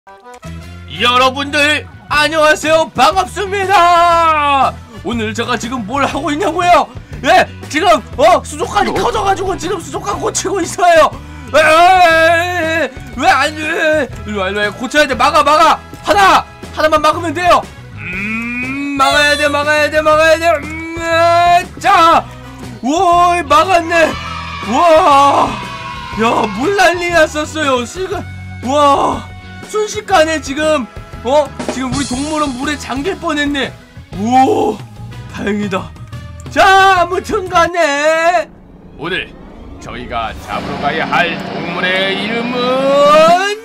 여러분들 안녕하세요, 반갑습니다. 오늘 제가 지금 뭘 하고 있냐고요? 예, 지금 수족관이 터져가지고 지금 수족관 고치고 있어요. 왜 안 돼? 일로와 고쳐야 돼. 막아 하나만 막으면 돼요. 막아야 돼. 자, 오, 막았네. 와, 야, 물 난리 났었어요. 지금 와, 순식간에 지금 우리 동물원 물에 잠길 뻔했네. 오, 다행이다. 자, 아무튼간에 오늘 저희가 잡으러 가야 할 동물의 이름은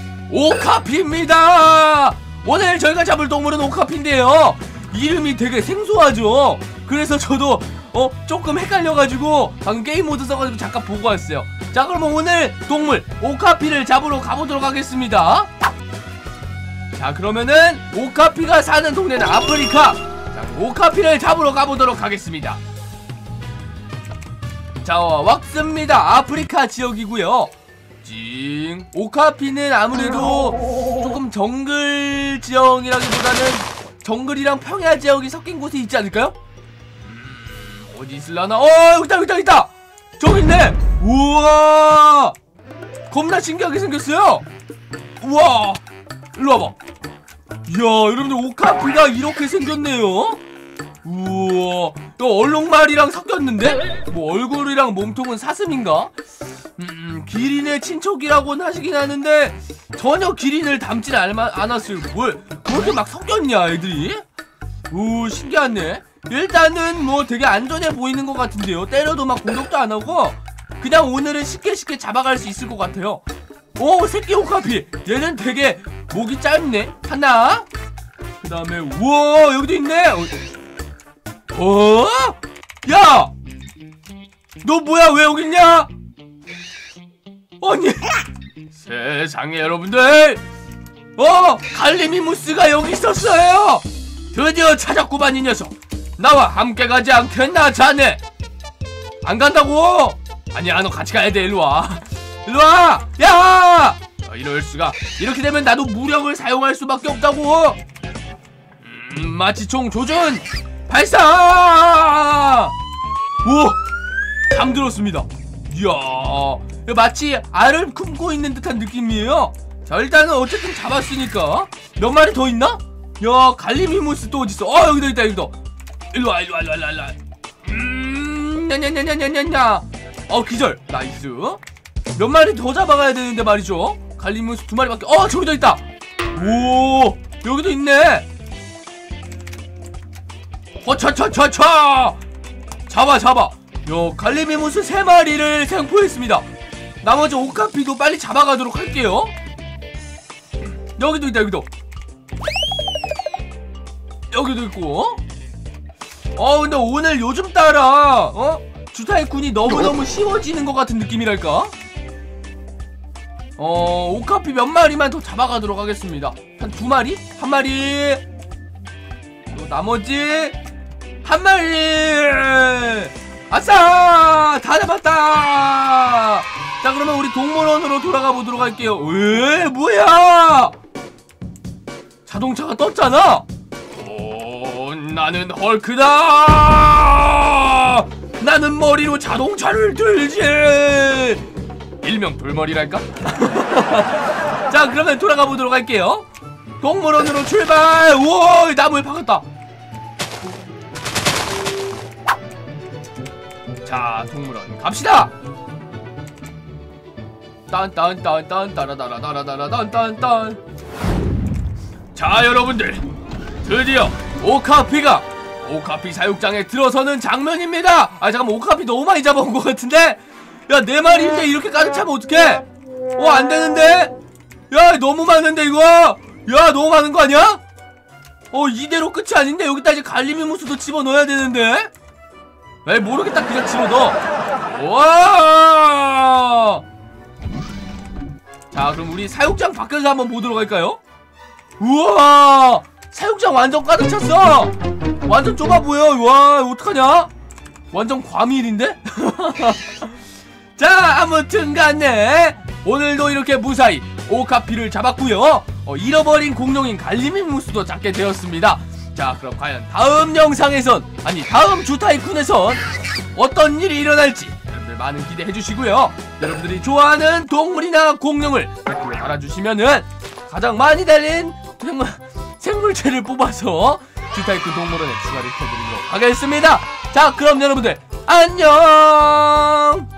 오카피입니다. 오늘 저희가 잡을 동물은 오카피인데요, 이름이 되게 생소하죠. 그래서 저도 조금 헷갈려가지고 방금 게임 모드 써가지고 잠깐 보고 왔어요. 자, 그러면 오늘 동물 오카피를 잡으러 가보도록 하겠습니다. 자, 그러면은 오카피가 사는 동네는 아프리카. 자, 오카피를 잡으러 가보도록 하겠습니다. 자, 왔습니다. 아프리카 지역이고요. 오카피는 아무래도 조금 정글 지역이라기보다는 정글이랑 평야 지역이 섞인 곳에 있지 않을까요? 어디 있을라나? 여기다! 저기 있네! 우와! 겁나 신기하게 생겼어요! 우와! 일로 와봐. 이야, 여러분들, 오카피가 이렇게 생겼네요. 우와, 얼룩말이랑 섞였는데? 뭐 얼굴이랑 몸통은 사슴인가? 기린의 친척이라고는 하시긴 하는데 전혀 기린을 닮진 않았어요. 뭘 그렇게 막 섞였냐 애들이? 오, 신기하네. 일단은 뭐 되게 안전해 보이는 것 같은데요. 때려도 막 공격도 안 하고 그냥 오늘은 쉽게 잡아갈 수 있을 것 같아요. 오, 새끼 오카피. 얘는 되게 목이 짧네. 하나, 그 다음에 우와, 여기도 있네. 야! 너 뭐야? 왜 여기 있냐? 아니, 세상에, 여러분들, 갈리미무스가 여기 있었어요. 드디어 찾았구만. 이 녀석, 나와 함께 가지 않겠나 자네? 안 간다고? 아니야, 너 같이 가야 돼. 일로와. 야! 이럴수가. 이렇게 되면 나도 무력을 사용할 수밖에 없다고. 마취총 조준 발사! 오! 잠들었습니다. 이야, 마치 알을 품고 있는 듯한 느낌이에요. 자, 일단은 어쨌든 잡았으니까. 몇 마리 더 있나? 야, 갈리미무스 또 어딨어? 여기다 있다. 일로와. 냐냐냐냐냐냐. 기절. 나이스. 몇 마리 더 잡아가야 되는데 말이죠. 갈리미무스 2마리밖에. 저기도 있다. 오, 여기도 있네. 차차차차! 잡아. 갈리미무스 3마리를 생포했습니다. 나머지 오카피도 빨리 잡아가도록 할게요. 여기도 있다. 여기도 있고. 근데 오늘 요즘 따라 주사위꾼이 너무너무 쉬워지는 것 같은 느낌이랄까? 오카피 몇 마리만 더 잡아가도록 하겠습니다. 한 2마리? 1마리. 나머지 1마리! 아싸! 다 잡았다! 자, 그러면 우리 동물원으로 돌아가 보도록 할게요. 뭐야! 자동차가 떴잖아? 나는 헐크다! 나는 머리로 자동차를 들지! 일명 돌머리랄까? 자, 그러면 돌아가 보도록 할게요. 동물원으로 출발! 우와, 나무에 박았다. 자, 동물원 갑시다. 딴딴딴딴따라따라따라따라딴딴. 자, 여러분들, 드디어 오카피가 오카피 사육장에 들어서는 장면입니다. 잠깐만, 오카피 너무 많이 잡아온 것 같은데? 야, 4마리인데 이렇게 가득 차면 어떡해? 안되는데? 야, 너무 많은데 이거? 야, 너무 많은 거 아니야? 이대로 끝이 아닌데? 여기다 이제 갈리미무스도 집어넣어야 되는데? 에이, 모르겠다. 그냥 집어넣어. 와! 자, 그럼 우리 사육장 밖에서 한번 보도록 할까요? 우와! 사육장 완전 가득 찼어! 완전 좁아 보여. 와, 어떡하냐? 완전 과밀인데? 자, 아무튼 간에 오늘도 이렇게 무사히 오카피를 잡았고요. 잃어버린 공룡인 갈리미무스도 잡게 되었습니다. 자, 그럼 과연 다음 영상에선, 아니 다음 주타이쿤에선 어떤 일이 일어날지 여러분들 많은 기대해 주시고요. 여러분들이 좋아하는 동물이나 공룡을 댓글로 달아주시면은 가장 많이 달린 생물체를 뽑아서 주타이쿤 동물원에 추가를 해드리도록 하겠습니다. 자, 그럼 여러분들 안녕.